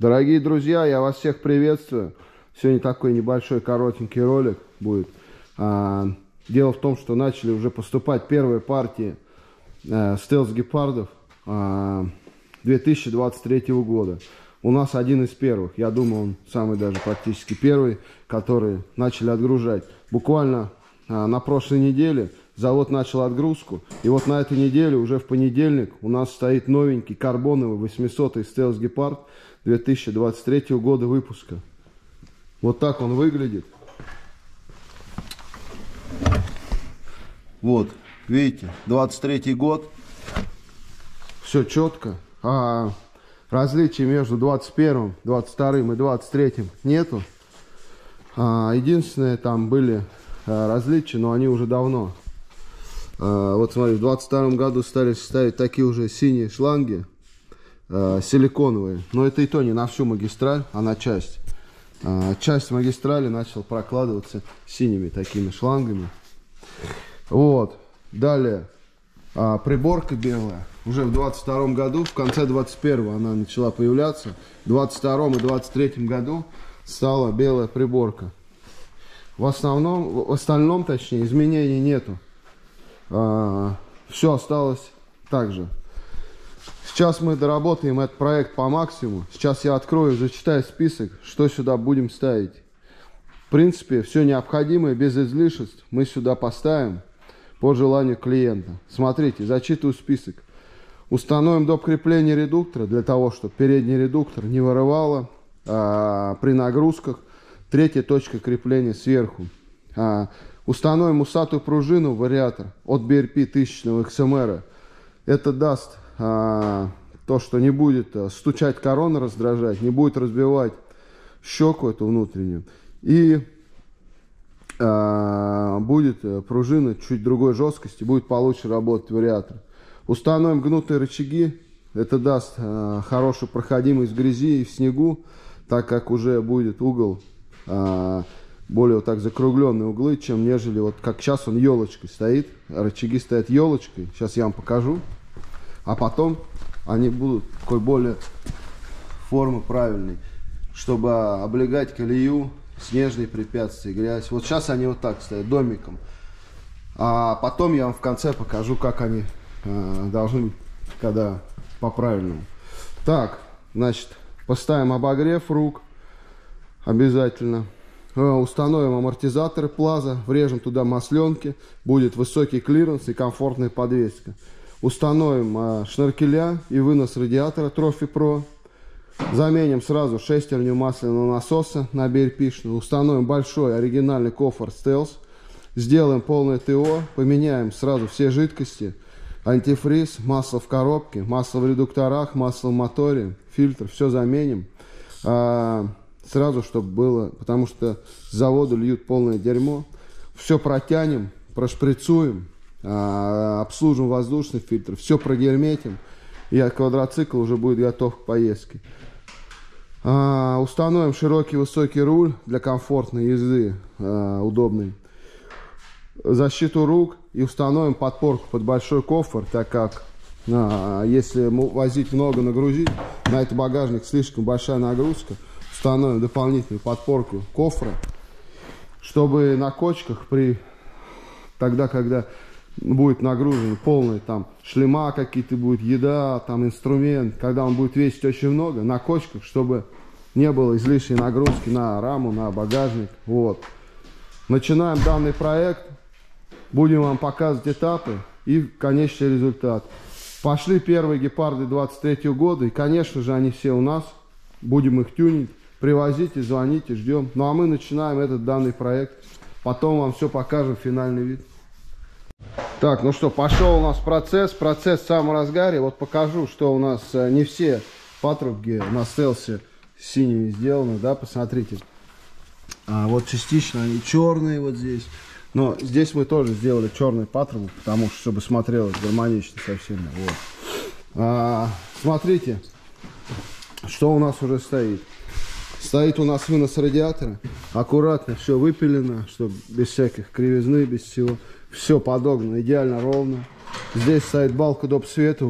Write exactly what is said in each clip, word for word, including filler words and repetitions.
Дорогие друзья, я вас всех приветствую. Сегодня такой небольшой коротенький ролик будет. Дело в том, что начали уже поступать первые партии стелс-гепардов две тысячи двадцать третьего года. У нас один из первых, я думаю, он самый даже практически первый, который начали отгружать. Буквально на прошлой неделе завод начал отгрузку. И вот на этой неделе, уже в понедельник, у нас стоит новенький карбоновый восьмисотый стелс-гепард две тысячи двадцать третьего года выпуска. Вот так он выглядит. Вот, видите, двадцать третий год. Все четко. А различий между двадцать первым, двадцать вторым и двадцать третьим нету. А, единственное, там были а, различия, но они уже давно. А, вот смотри, в двадцать втором году стали ставить такие уже синие шланги, а, силиконовые. Но это и то не на всю магистраль, а на часть. А, часть магистрали начала прокладываться синими такими шлангами. Вот. Далее а, приборка белая. Уже в двадцать втором году, в конце двадцать первого она начала появляться. В двадцать втором и двадцать третьем году стала белая приборка. В основном, в остальном, точнее, изменений нету. А, все осталось так же. Сейчас мы доработаем этот проект по максимуму. Сейчас я открою, зачитаю список, что сюда будем ставить. В принципе, все необходимое, без излишеств, мы сюда поставим по желанию клиента. Смотрите, зачитываю список. Установим доп. Крепление редуктора для того, чтобы передний редуктор не вырывало а, при нагрузках. Третья точка крепления сверху. А, установим усатую пружину в вариатор от би эр пи тысячного икс эм эр. Это даст а, то, что не будет а, стучать корона, раздражать, не будет разбивать щеку эту внутреннюю. И а, будет пружина чуть другой жесткости, будет получше работать вариатор. Установим гнутые рычаги. Это даст а, хорошую проходимость в грязи и в снегу, так как уже будет угол а, более вот так закругленные углы, чем нежели вот как сейчас он елочкой стоит. Рычаги стоят елочкой. Сейчас я вам покажу. А потом они будут такой более формы правильной, чтобы облегать колею, снежные препятствия, грязь. Вот сейчас они вот так стоят, домиком. А потом я вам в конце покажу, как они э, должны быть, когда по-правильному. Так, значит, поставим обогрев рук обязательно. Э, установим амортизаторы плаза, врежем туда масленки. Будет высокий клиренс и комфортная подвеска. Установим э, шнуркеля и вынос радиатора Trophy Pro. Заменим сразу шестерню масляного насоса на би эр пи. Установим большой оригинальный кофр стелс. Сделаем полное ТО. Поменяем сразу все жидкости. Антифриз, масло в коробке, масло в редукторах, масло в моторе, фильтр. Все заменим. А, сразу, чтобы было, потому что с завода льют полное дерьмо. Все протянем, прошприцуем, а, обслужим воздушный фильтр. Все прогерметим. И квадроцикл уже будет готов к поездке. А, установим широкий высокий руль для комфортной езды, а, удобный. Защиту рук и установим подпорку под большой кофр, так как а, если возить много, нагрузить, на этот багажник слишком большая нагрузка. Установим дополнительную подпорку кофра, чтобы на кочках при тогда, когда будет нагружен полный, там шлема какие-то будет, еда, там инструмент, когда он будет весить очень много, на кочках, чтобы не было излишней нагрузки на раму, на багажник. Вот. Начинаем данный проект, будем вам показывать этапы и конечный результат. Пошли первые гепарды двадцать третьего года, и, конечно же, они все у нас, будем их тюнить, привозите, звоните, ждем. Ну а мы начинаем этот данный проект, потом вам все покажем, финальный вид. Так, ну что, пошел у нас процесс, процесс в самом разгаре. Вот покажу, что у нас э, не все патрубки на стелсе синими сделаны, да, посмотрите. А, вот частично они черные вот здесь. Но здесь мы тоже сделали черный патрубок, потому что, чтобы смотрелось гармонично совсем. Вот. А, смотрите, что у нас уже стоит. Стоит у нас вынос радиатора. Аккуратно все выпилено, чтобы без всяких кривизны, без всего. Все подогнано идеально ровно. Здесь стоит балка доп. Света уже.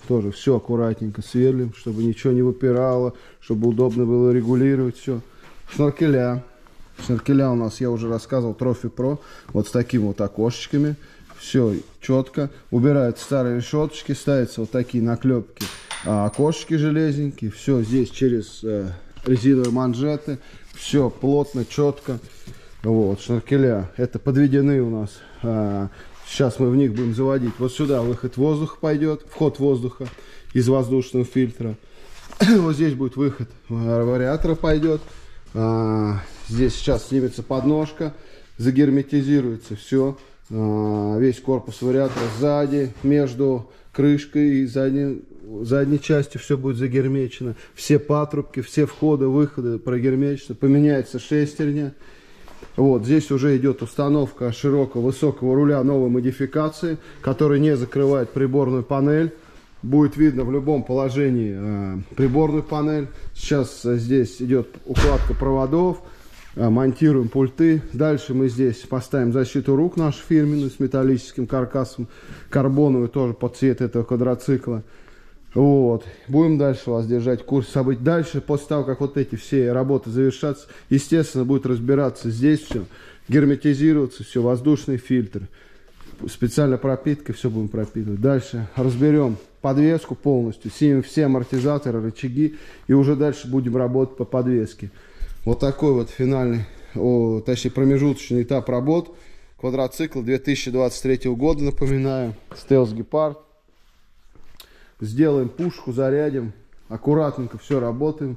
тоже все аккуратненько сверлим, чтобы ничего не выпирало, чтобы удобно было регулировать все. Шнуркеля. Шнуркеля у нас, я уже рассказывал, Trophy Pro, вот с такими вот окошечками. Все четко. Убираются старые решеточки, ставятся вот такие наклепки, а, окошечки железненькие. Все здесь через э, резиновые манжеты. Все плотно, четко. Вот, шнуркеля. Это подведены у нас. А, сейчас мы в них будем заводить. Вот сюда выход воздуха пойдет, вход воздуха из воздушного фильтра. Вот здесь будет выход вариатора пойдет. А, здесь сейчас снимется подножка, загерметизируется все. А, весь корпус вариатора сзади, между крышкой и задней, задней частью все будет загермечено. Все патрубки, все входы, выходы прогермечены. Поменяется шестерня. Вот здесь уже идет установка широкого высокого руля новой модификации, который не закрывает приборную панель. Будет видно в любом положении э, приборную панель. Сейчас э, здесь идет укладка проводов, э, монтируем пульты. Дальше мы здесь поставим защиту рук нашу фирменную с металлическим каркасом, карбоновую тоже под цвет этого квадроцикла. Вот. Будем дальше вас держать в курсе событий. Дальше, после того, как вот эти все работы завершатся, естественно, будет разбираться здесь все, герметизироваться все, воздушный фильтр. Специальная пропитка, все будем пропитывать. Дальше разберем подвеску полностью, снимем все амортизаторы, рычаги и уже дальше будем работать по подвеске. Вот такой вот финальный, о, точнее промежуточный этап работ. Квадроцикл две тысячи двадцать третьего года, напоминаю, Stealth Gepard. Сделаем пушку, зарядим, аккуратненько все работаем,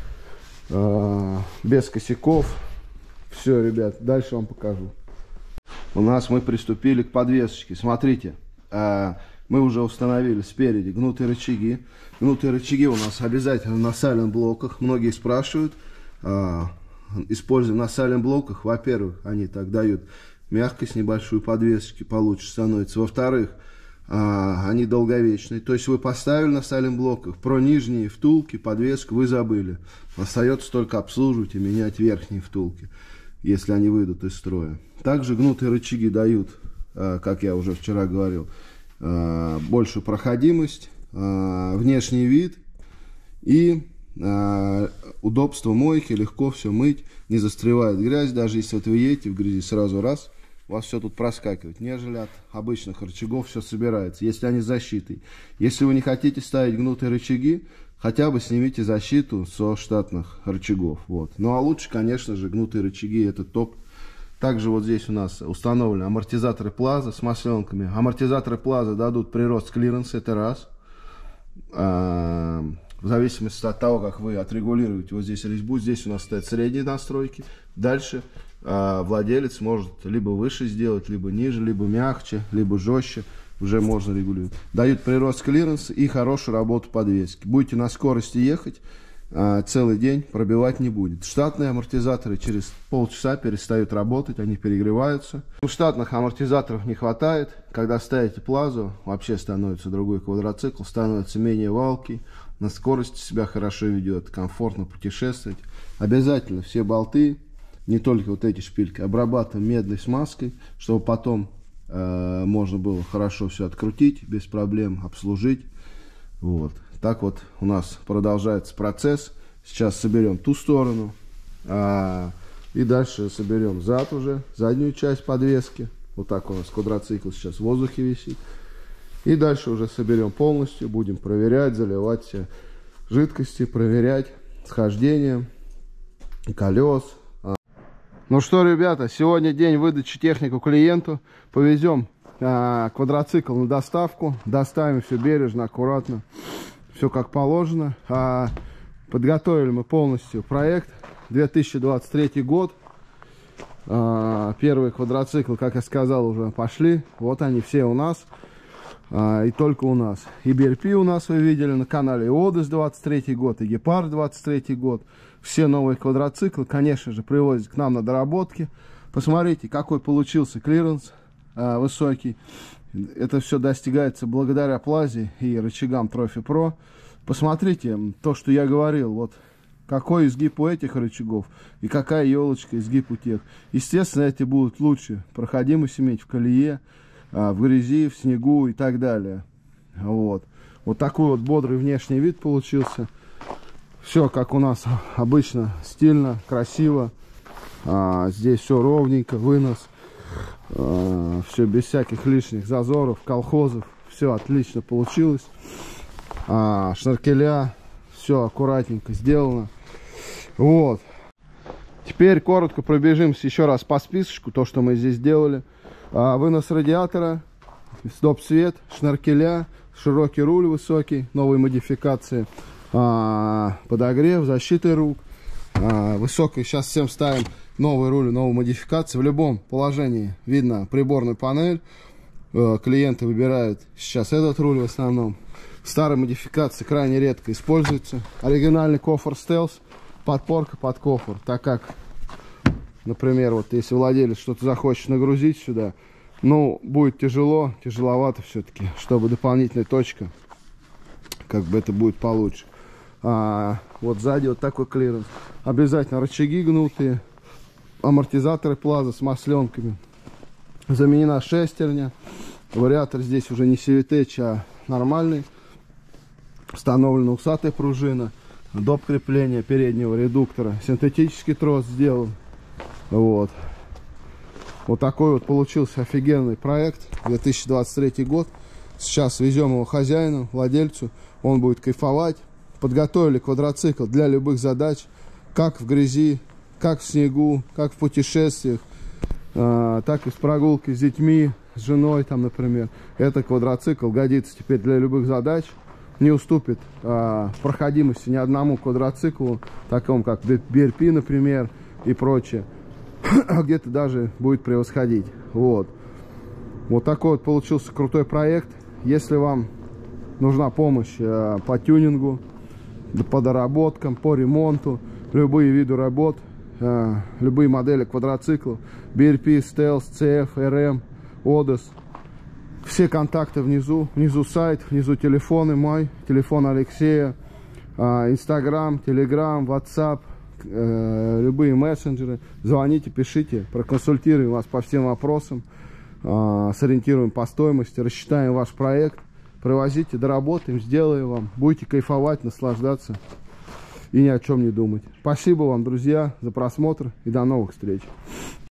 э, без косяков. Все, ребят, дальше вам покажу. У нас мы приступили к подвесочке. Смотрите, э, мы уже установили спереди гнутые рычаги. Гнутые рычаги у нас обязательно на сайлент-блоках. Многие спрашивают, э, используем на сайлент-блоках. Во-первых, они так дают мягкость, небольшую подвесочки получше становится. Во-вторых, А, они долговечные. То есть вы поставили на сайлент-блоках, про нижние втулки, подвеску вы забыли. Остается только обслуживать и менять верхние втулки, если они выйдут из строя. Также гнутые рычаги дают, а, как я уже вчера говорил, а, большую проходимость, а, внешний вид и а, удобство мойки, легко все мыть, не застревает грязь. Даже если вот вы едете в грязи, сразу раз, у вас все тут проскакивает, нежели от обычных рычагов все собирается, если они с защитой. Если вы не хотите ставить гнутые рычаги, хотя бы снимите защиту со штатных рычагов. Вот. Ну а лучше, конечно же, гнутые рычаги, это топ. Также вот здесь у нас установлены амортизаторы Plaza с масленками. Амортизаторы Plaza дадут прирост клиренса, это раз. А, в зависимости от того, как вы отрегулируете вот здесь резьбу, здесь у нас стоят средние настройки. Дальше а, владелец может либо выше сделать, либо ниже, либо мягче, либо жестче. Уже можно регулировать. Дают прирост клиренса и хорошую работу подвески. Будете на скорости ехать, а, целый день пробивать не будет. Штатные амортизаторы через полчаса перестают работать, они перегреваются. Штатных амортизаторов не хватает. Когда ставите Плазу, вообще становится другой квадроцикл, становится менее валкий, на скорости себя хорошо ведет, комфортно путешествовать. Обязательно все болты, не только вот эти шпильки, обрабатываем медной смазкой, чтобы потом э, можно было хорошо все открутить, без проблем обслужить. Вот. Так вот у нас продолжается процесс. Сейчас соберем ту сторону. А, и дальше соберем зад уже, заднюю часть подвески. Вот так у нас квадроцикл сейчас в воздухе висит. И дальше уже соберем полностью. Будем проверять, заливать все жидкости, проверять схождение колес. Ну что, ребята, сегодня день выдачи технику клиенту. Повезем а, квадроцикл на доставку. Доставим все бережно, аккуратно. Все как положено. А, подготовили мы полностью проект. две тысячи двадцать третий год. А, первые квадроциклы, как я сказал, уже пошли. Вот они все у нас. А, и только у нас. И би эр пи у нас вы видели на канале. И Одес двадцать третий год, и Гепард двадцать третий год. Все новые квадроциклы, конечно же, привозят к нам на доработки. Посмотрите, какой получился клиренс а, высокий. Это все достигается благодаря Плазе и рычагам Trophy Pro. Посмотрите, то, что я говорил, вот какой изгиб у этих рычагов и какая елочка изгиб у тех. Естественно, эти будут лучше проходимость иметь в колее, в грязи, в снегу и так далее. Вот. Вот такой вот бодрый внешний вид получился. Все как у нас обычно, стильно, красиво. А, здесь все ровненько, вынос. А, все без всяких лишних зазоров, колхозов. Все отлично получилось. А, шнуркеля, все аккуратненько сделано. Вот. Теперь коротко пробежимся еще раз по списочку, то, что мы здесь сделали. А, вынос радиатора, стоп-свет, шнуркеля, широкий руль высокий, новые модификации. А, подогрев, защита рук, а, высокий. Сейчас всем ставим новый руль, новую модификацию. В любом положении видно приборную панель. А, клиенты выбирают сейчас этот руль в основном. Старые модификации крайне редко используются. Оригинальный кофр стелс, подпорка под кофр. Так как, например, вот если владелец что-то захочет нагрузить сюда, ну, будет тяжело, тяжеловато все-таки, чтобы дополнительная точка, как бы это будет получше. А, вот сзади вот такой клиренс. Обязательно рычаги гнутые, амортизаторы плаза с масленками. Заменена шестерня. Вариатор здесь уже не си ви тэч, а нормальный. Установлена усатая пружина. Доп. Крепление переднего редуктора. Синтетический трос сделан. Вот. Вот такой вот получился офигенный проект. две тысячи двадцать третий год. Сейчас везем его хозяину, владельцу. Он будет кайфовать. Подготовили квадроцикл для любых задач. Как в грязи, как в снегу, как в путешествиях. Э, так и с прогулкой с детьми, с женой там, например. Этот квадроцикл годится теперь для любых задач. Не уступит э, проходимости ни одному квадроциклу, такому как би эр пи, например, и прочее. А где-то даже будет превосходить. Вот. Вот такой вот получился крутой проект. Если вам нужна помощь э, по тюнингу, по доработкам, по ремонту, любые виды работ, э, любые модели квадроциклов, би эр пи, Стелс, си эф, эр эм, Одес. Все контакты внизу. Внизу сайт, внизу телефоны мой, телефон Алексея, Инстаграм, Телеграм, Ватсап, э, любые мессенджеры. Звоните, пишите, проконсультируем вас по всем вопросам, э, сориентируем по стоимости, рассчитаем ваш проект. Привозите, доработаем, сделаем вам. Будете кайфовать, наслаждаться и ни о чем не думать. Спасибо вам, друзья, за просмотр и до новых встреч.